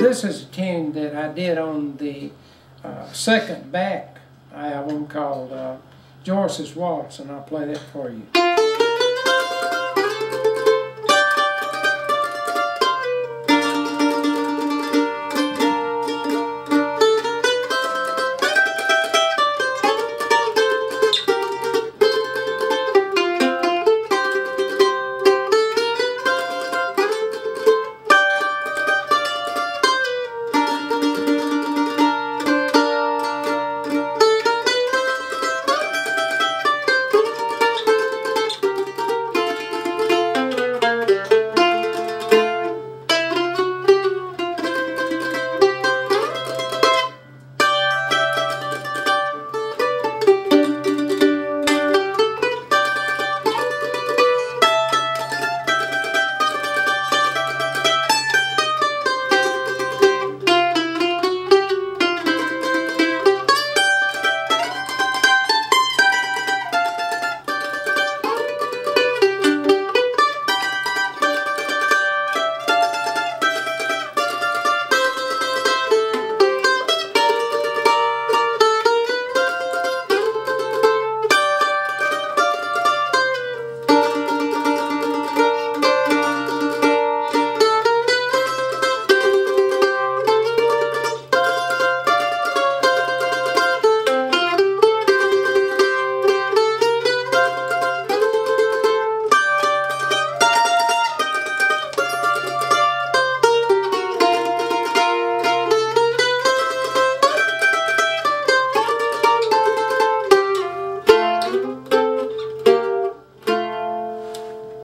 this is a tune that I did on the second back album called Joyce's Waltz, and I'll play that for you.